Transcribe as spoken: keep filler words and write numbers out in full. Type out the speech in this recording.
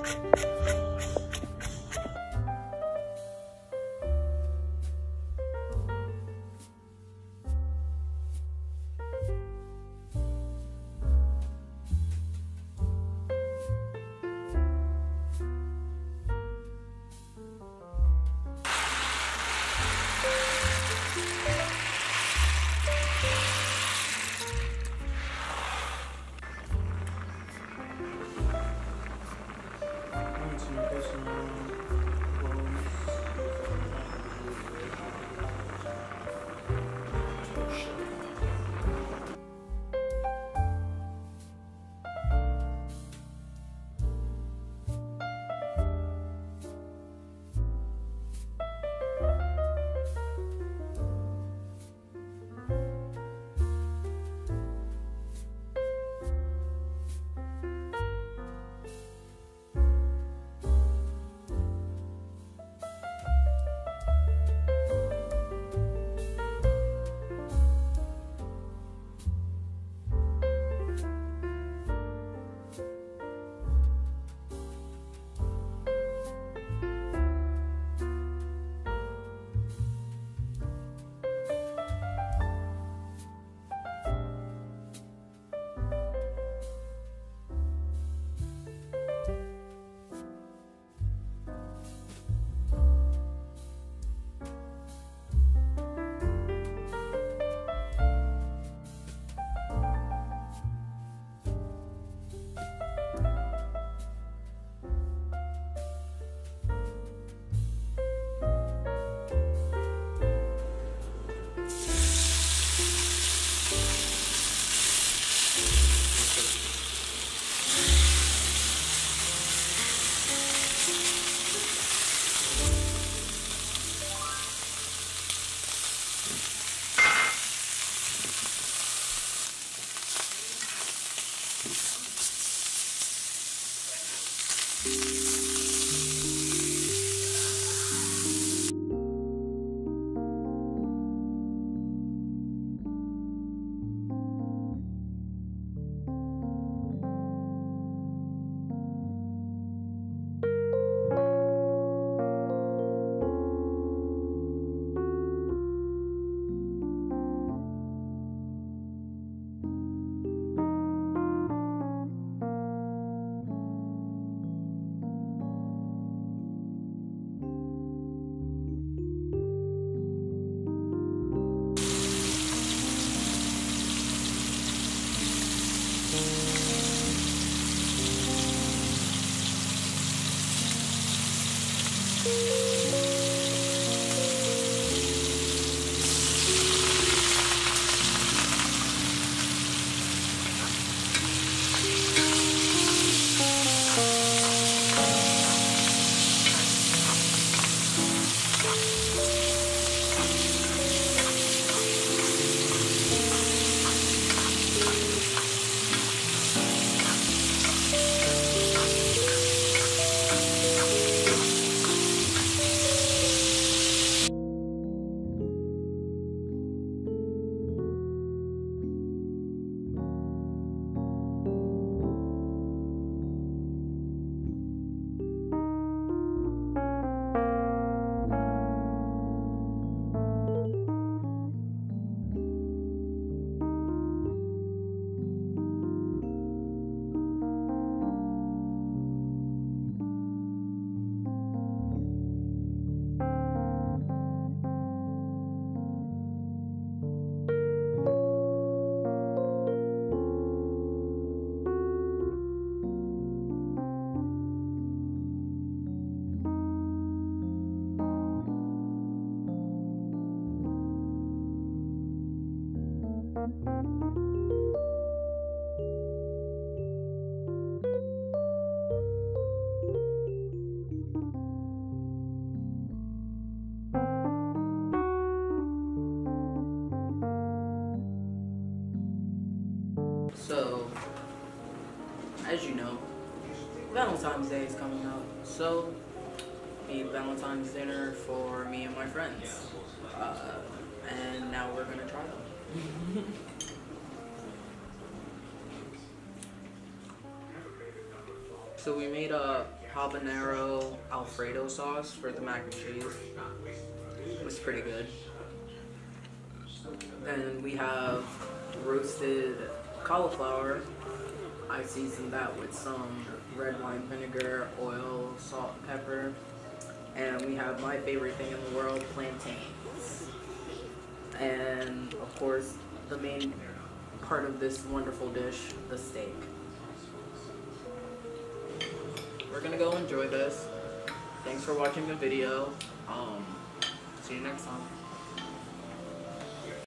So, as you know, Valentine's Day is coming up, so made Valentine's dinner for me and my friends, uh, and now we're gonna try them. So we made a habanero Alfredo sauce for the mac and cheese. It was pretty good. Then we have roasted cauliflower. I seasoned that with some red wine vinegar, oil, salt, and pepper. And we have my favorite thing in the world, plantains. And of course, the main part of this wonderful dish, the steak. We're gonna go enjoy this. Thanks for watching the video. Um, see you next time.